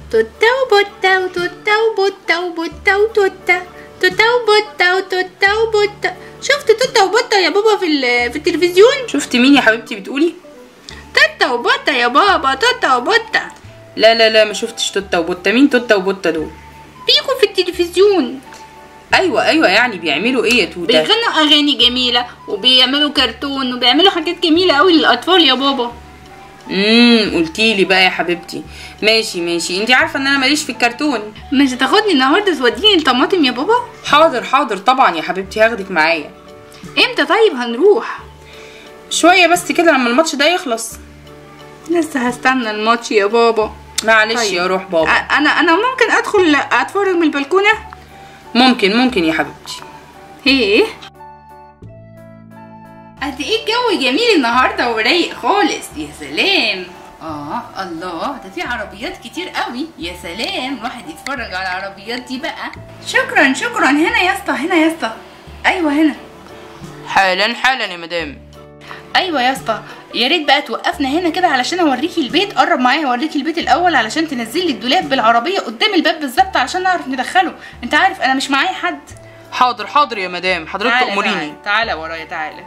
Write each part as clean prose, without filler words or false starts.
توتة وبوتة وتوتة وبوتة وبوتة وتوتة، توتة وبوتة وتوتة وبوتة. شفت توتة وبوتة يا بابا في التلفزيون؟ شفت مين يا حبيبتي بتقولي؟ توتة وبوتة يا بابا، توتة وبوتة. لا ما شفتش توتة وبوتة. مين توتة وبوتة دول؟ بيجوا في التلفزيون. ايوه يعني بيعملوا ايه يا توتة؟ بيغنوا اغاني جميلة وبيعملوا كرتون وبيعملوا حاجات جميلة قوي للاطفال يا بابا. قلتيلي بقى يا حبيبتي. ماشي انتي عارفه ان انا ماليش في الكرتون. مش هتاخدني النهارده توديني الطماطم يا بابا؟ حاضر طبعا يا حبيبتي، هاخدك معايا. امتى طيب هنروح؟ شويه بس كده لما الماتش ده يخلص. لسه هستنى الماتش يا بابا. معلش طيب. يا روح بابا. انا ممكن ادخل اتفرج من البلكونه؟ ممكن يا حبيبتي. ايه قد ايه الجو جميل النهارده ورايق خالص. يا سلام. الله، ده في عربيات كتير قوي. يا سلام، الواحد يتفرج على العربيات دي بقى. شكرا هنا يا اسطى. ايوه هنا حالا يا مدام. ايوه يا اسطى، يا ريت بقى توقفنا هنا كده علشان اوريكي البيت. قرب معايا اوريكي البيت الاول علشان تنزل لي الدولاب بالعربيه قدام الباب بالظبط علشان نعرف ندخله. انت عارف انا مش معايا حد. حاضر يا مدام، حضرتك تأمريني. تعالى ورايا تعالى.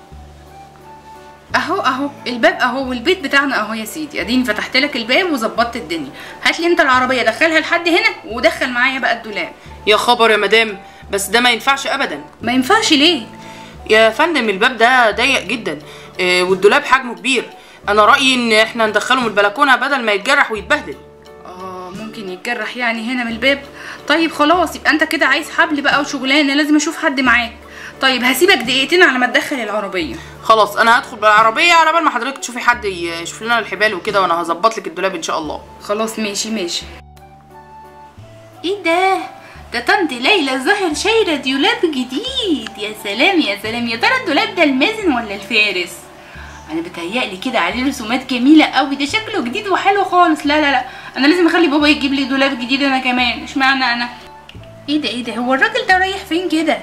اهو الباب اهو، والبيت بتاعنا اهو يا سيدي. اديني فتحت لك الباب وظبطت الدنيا. هات لي انت العربيه دخلها لحد هنا ودخل معايا بقى الدولاب. يا خبر يا مدام، بس ده ما ينفعش ابدا. ما ينفعش ليه يا فندم؟ الباب ده ضيق جدا والدولاب حجمه كبير. انا رايي ان احنا ندخله من البلكونه بدل ما يتجرح ويتبهدل. ممكن يتجرح يعني هنا من الباب. طيب خلاص، يبقى انت كده عايز حبل بقى وشغلانه، لازم اشوف حد معاك. طيب هسيبك دقيقتين على ما تدخل العربيه. خلاص انا هدخل بالعربيه على بال ما حضرتك تشوفي حد يشوف لنا الحبال وكده، وانا هظبط لك الدولاب ان شاء الله. خلاص ماشي. ايه ده طنط ليلى الظاهر شايله دولاب جديد. يا سلام يا ترى الدولاب ده المازن ولا الفارس؟ انا بتهيألي كده عليه رسومات جميله قوي. ده شكله جديد وحلو خالص. لا انا لازم اخلي بابا يجيب لي دولاب جديد انا كمان. اشمعنى انا؟ ايه ده هو الراجل ده رايح فين كده؟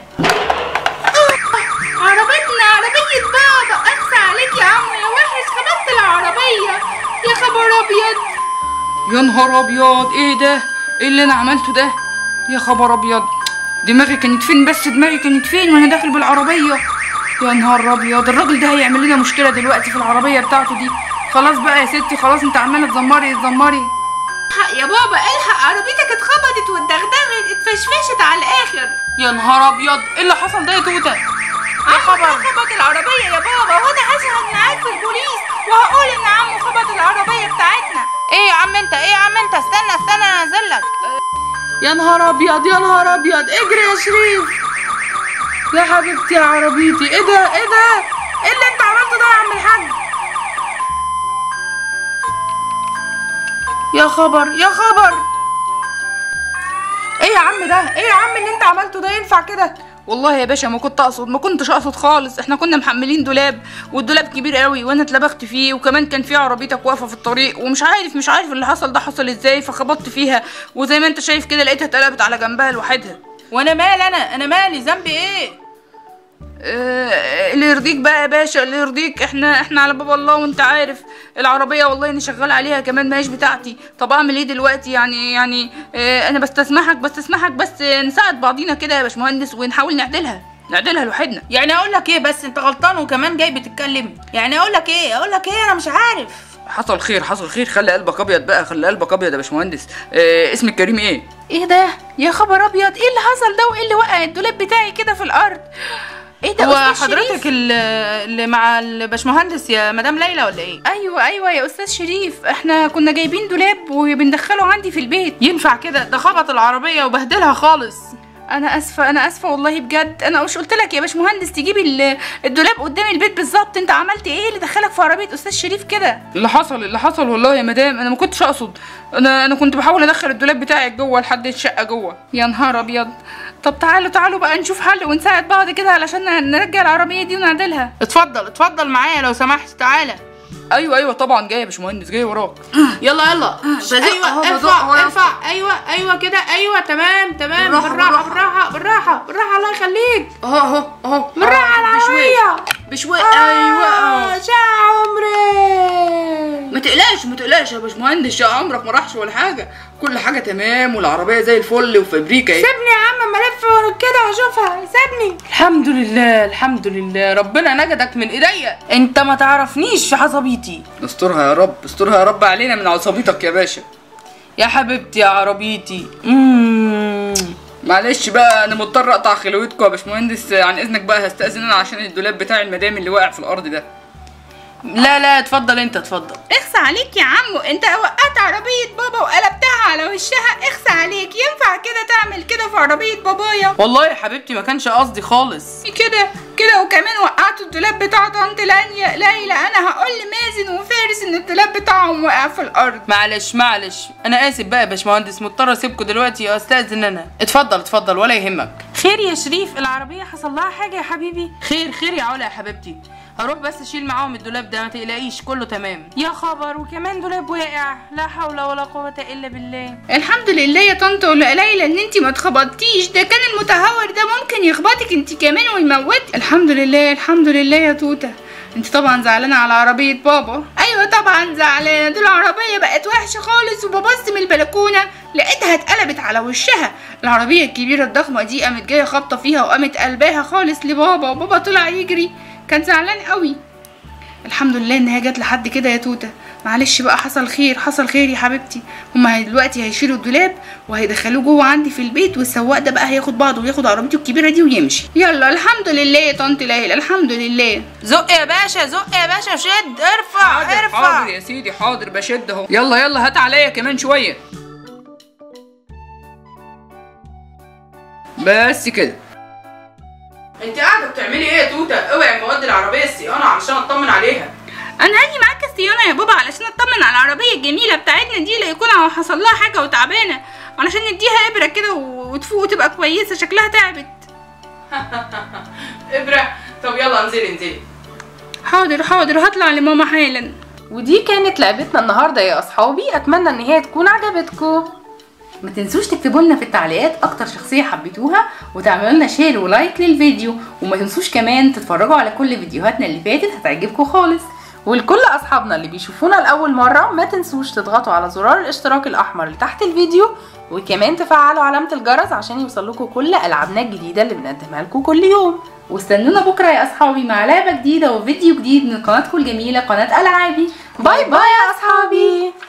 عربيه بابا. اخسى عليك يا عم يا وحش، خبطت العربيه. يا خبر ابيض. يا نهار ابيض، ايه ده؟ ايه اللي انا عملته ده؟ يا خبر ابيض، دماغي كانت فين وانا داخل بالعربيه؟ يا نهار ابيض، الراجل ده هيعمل لنا مشكله دلوقتي في العربيه بتاعته دي. خلاص بقى يا ستي، خلاص انت عماله تزمري. الحق يا بابا، الحق، عربيتك اتخبطت واتدغدغت، اتفشفشت على الاخر. يا نهار ابيض، ايه اللي حصل ده يا توته؟ خبط العربيه يا بابا، وانا هشهد معاك في البوليس وهقول ان عمو خبط العربيه بتاعتنا. ايه يا عم انت، استنى انا انزلك. يا نهار ابيض، اجري يا شريف يا حبيبتي يا عربيتي. ايه ده ايه اللي انت عملته ده يا عم الحاج؟ يا خبر ايه يا عم ده؟ ايه يا عم اللي انت عملته ده؟ ينفع كده؟ والله يا باشا ما كنتش اقصد خالص. احنا كنا محملين دولاب، والدولاب كبير قوي وانا اتلبخت فيه، وكمان كان في عربيتك واقفه في الطريق، ومش عارف اللي حصل ده حصل ازاي، فخبطت فيها، وزي ما انت شايف كده لقيتها اتقلبت على جنبها لوحدها. وانا مالي؟ انا مالي؟ ذنبي ايه؟ اللي يرضيك بقى يا باشا، اللي يرضيك. احنا على باب الله، وانت عارف العربيه والله اني شغال عليها كمان، ماهيش بتاعتي. طب اعمل ايه دلوقتي؟ يعني انا بستسمحك بس نساعد بعضينا كده يا باشمهندس، ونحاول نعدلها لوحدنا. يعني اقول لك ايه؟ بس انت غلطان وكمان جاي بتتكلم. يعني اقول لك ايه انا مش عارف. حصل خير، خلي قلبك ابيض بقى، يا باشمهندس. اسمك كريم ايه؟ ايه ده يا خبر ابيض، ايه اللي حصل ده؟ وايه اللي وقع الدولاب بتاعي كده في الارض؟ ايه ده؟ هو حضرتك اللي مع الباشمهندس يا مدام ليلى ولا ايه؟ ايوه يا استاذ شريف، احنا كنا جايبين دولاب وبندخله عندي في البيت. ينفع كده؟ ده خبط العربيه وبهدلها خالص. انا اسفه والله بجد. انا مش قلت لك يا باشمهندس تجيب الدولاب قدام البيت بالظبط؟ انت عملت ايه اللي دخلك في عربيه استاذ شريف كده؟ اللي حصل والله يا مدام، انا ما كنتش اقصد. انا كنت بحاول ادخل الدولاب بتاعك جوه لحد الشقه جوه. يا نهار ابيض. طب تعالوا بقى نشوف حل ونساعد بعض كده علشان نرجع العربيه دي ونعدلها. اتفضل معايا لو سمحت، تعالى. ايوه طبعا جاي يا باشمهندس، جاي وراك. يلا ايوه ارفع. ايوه كده، ايوه تمام. بالراحه الله يخليك. اهو بالراحه على العربيه بشوي. ايوه شا عمري. ما تقلقش يا باشمهندس، يا عمرك ما راحش ولا حاجه، كل حاجه تمام والعربيه زي الفل وفابريكا اهي. سيبني يا عم اما الف ورا كده واشوفها، سيبني. الحمد لله الحمد لله، ربنا نجدك من ايديا، انت ما تعرفنيش في عصبيتي. استرها يا رب، استرها يا رب علينا من عصبيتك يا باشا. يا حبيبتي يا عربيتي. معلش بقى انا مضطر اقطع خلوتكم يا باشمهندس، عن اذنك بقى هستأذن انا عشان الدولاب بتاع المدام اللي واقع في الارض ده. لا اتفضل انت اتفضل. اخس عليك يا عمو، انت وقعت عربية بابا وقلبتها على وشها، اخس عليك، ينفع كده تعمل كده في عربية بابايا؟ والله يا حبيبتي ما كانش قصدي خالص. كده وكمان وقعتوا الدولاب بتاع طنط ليلى. انا هقول لمازن وفارس ان الدولاب بتاعهم وقع في الارض. معلش انا اسف بقى يا باشمهندس، مضطر اسيبكم دلوقتي استاذن انا. اتفضل ولا يهمك. خير يا شريف، العربيه حصل لها حاجه يا حبيبي؟ خير يا علا يا حبيبتي، هروح بس اشيل معاهم الدولاب ده، ما تقلقيش كله تمام. يا خبر، وكمان دولاب واقع، لا حول ولا قوه الا بالله. الحمد لله يا طنط ليلى ان انتي ما اتخبطتيش، ده كان المتهور ده ممكن يخبطك انتي كمان ويموتك. الحمد لله يا توته. انت طبعا زعلانه على عربيه بابا. ايوه طبعا زعلانه، دي العربيه بقت وحشه خالص، وببص من البلكونه لقيتها اتقلبت على وشها. العربيه الكبيره الضخمه دي قامت جايه خابطه فيها وقامت قلباها خالص لبابا، وبابا طلع يجري، كان زعلان قوي. الحمد لله انها جت لحد كده يا توته. معلش بقى، حصل خير يا حبيبتي. هما دلوقتي هيشيلوا الدولاب وهيدخلوه جوه عندي في البيت، والسواق ده بقى هياخد بعضه وياخد عربيته الكبيره دي ويمشي. يلا الحمد لله يا طنط ليلى، الحمد لله. زق يا باشا شد، ارفع. حاضر يا سيدي، حاضر بشد اهو. يلا هات عليا كمان شويه. بس كده. انت قاعده بتعملي ايه يا توته؟ اوعي مواد العربيه الصيانه علشان اطمن عليها. انا هاجي معاك الصيانه يا بابا علشان اطمن على العربيه الجميله بتاعتنا دي، لا يكون حصل لها حاجه وتعبانه، علشان نديها ابره كده وتفوق وتبقى كويسه، شكلها تعبت. ابره؟ طب يلا انزلي. حاضر هطلع لماما حالا. ودي كانت لعبتنا النهارده يا اصحابي، اتمنى ان هي تكون عجبتكم. ما تنسوش تكتبوا لنا في التعليقات اكتر شخصيه حبيتوها، وتعملوا لنا شير ولايك للفيديو، وما تنسوش كمان تتفرجوا على كل فيديوهاتنا اللي فاتت، هتعجبكم خالص. ولكل اصحابنا اللي بيشوفونا لاول مره، ما تنسوش تضغطوا على زرار الاشتراك الاحمر اللي تحت الفيديو، وكمان تفعلوا علامه الجرس عشان يوصلكوا كل العابنا الجديده اللي بنقدمها لكم كل يوم. واستنونا بكره يا اصحابي مع لعبه جديده وفيديو جديد من قناتكم الجميله قناه العابي. باي باي يا اصحابي.